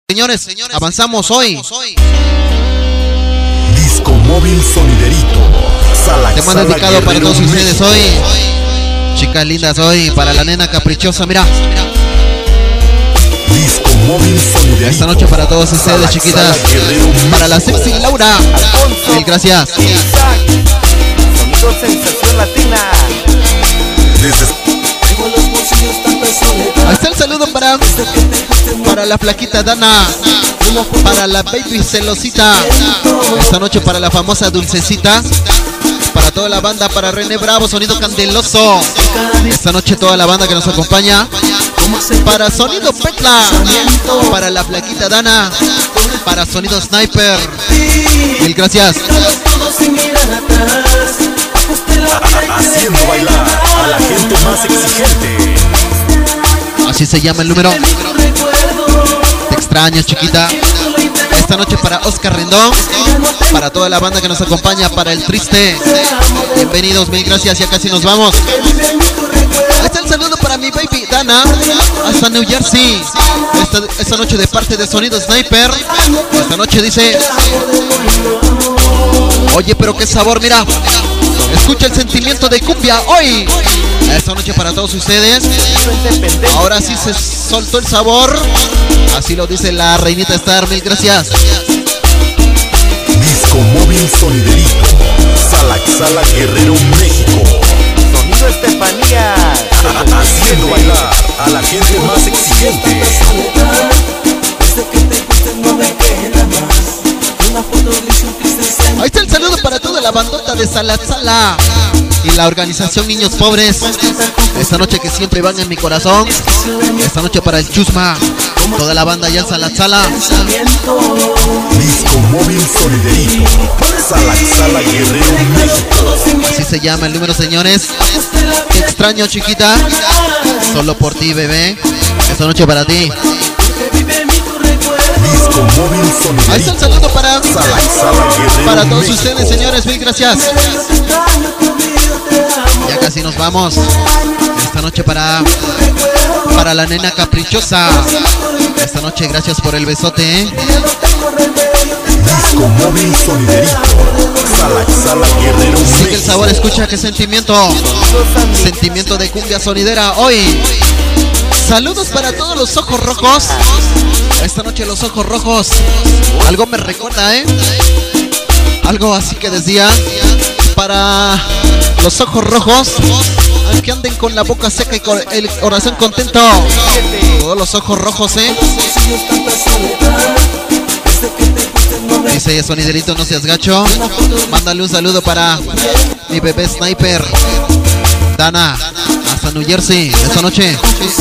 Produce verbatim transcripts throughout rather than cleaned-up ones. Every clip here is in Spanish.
Señores, avanzamos hoy. Disco móvil soniderito. Te mando dedicado para todos ustedes hoy. Chicas lindas hoy, para la nena caprichosa, mira. Disco móvil soniderito. Esta noche para todos ustedes, chiquitas. Para la sexy Laura. Mil gracias. Sonido sensación latina. Desde Ahí está el saludo para Para la flaquita Dana, para la baby celosita. Esta noche para la famosa dulcecita. Para toda la banda, para René Bravo, sonido candeloso. Esta noche toda la banda que nos acompaña. Para sonido Petla, para la flaquita Dana, para sonido Sniper. Mil gracias. haciendo bailar a la gente más exigente. Así se llama el número. Te extraño, chiquita. Esta noche para Oscar Rendón, para toda la banda que nos acompaña, para el triste. Bienvenidos, mil gracias, ya casi nos vamos. Ahí está el saludo para mi baby Dana, hasta New Jersey. Esta, esta noche de parte de Sonido Sniper. Esta noche dice: oye, pero qué sabor, mira. Escucha el sentimiento de cumbia hoy. Esta noche para todos ustedes. Ahora sí se soltó el sabor. Así lo dice la reinita Star, mil gracias. Disco móvil soniderito. Salaxala Guerrero, México. Sonido Estefanía. Haciendo bailar a la gente más exigente. Ahí está el saludo para toda la bandota de Salaxala y la organización Niños Pobres. Esta noche que siempre van en mi corazón. Esta noche para el Chusma, toda la banda allá en Salaxala. Disco móvil soniderito. Salaxala Guerrero, México. Así se llama el número, señores. Te extraño, chiquita. Solo por ti, bebé. Esta noche para ti. Disco móvil soniderito. Ahí está el saludo para Salaxala Guerrero, Para todos México. ustedes, señores, mil gracias. Ya casi nos vamos. Esta noche para Para la nena caprichosa. Esta noche gracias por el besote, ¿eh? Disco móvil soniderito. Salaxala Guerrero, Sigue el México. sabor, escucha qué sentimiento. Sentimiento de cumbia sonidera hoy. Saludos para todos los ojos rojos. Esta noche los ojos rojos. Algo me recuerda, ¿eh? Algo así que decía. Para los ojos rojos, aunque anden con la boca seca y con el corazón contento. Todos los ojos rojos, ¿eh? Dice Soniderito, no seas gacho. Mándale un saludo para mi bebé Sniper Dana, hasta New Jersey, esta noche.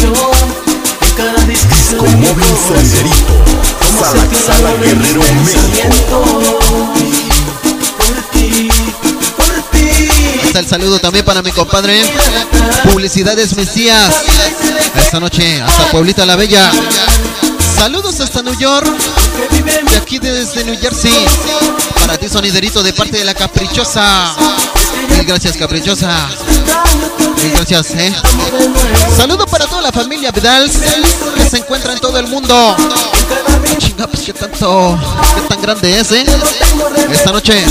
Disco móvil soniderito. Salaxala Guerrero, México. Está el saludo también para mi compadre Publicidades Mesías, esta noche hasta Pueblita la Bella. Saludos hasta New York, de aquí desde New Jersey. Para ti, Soniderito, de parte de la caprichosa. Mil gracias, caprichosa. Mil gracias, eh. Saludo para toda la familia Vidal que se encuentra en todo el mundo. Ah, chinga, pues qué tanto, qué tan grande es, eh. Esta noche.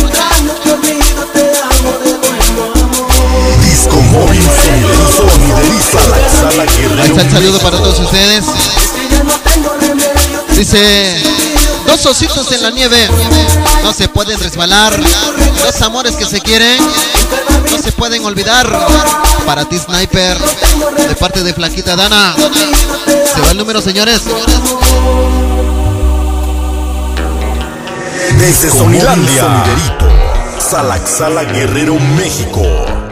Disco móvil soniderito. Soniderito. Salaxala Guerrero, Ahí está el saludo México. para todos ustedes. Dice: dos ositos en la nieve no se pueden resbalar. Dos amores que se quieren no se pueden olvidar. Para ti, Sniper, de parte de Flaquita Dana. Se va el número, señores. Desde Sonilandia. Soniderito. Salaxala Guerrero, México.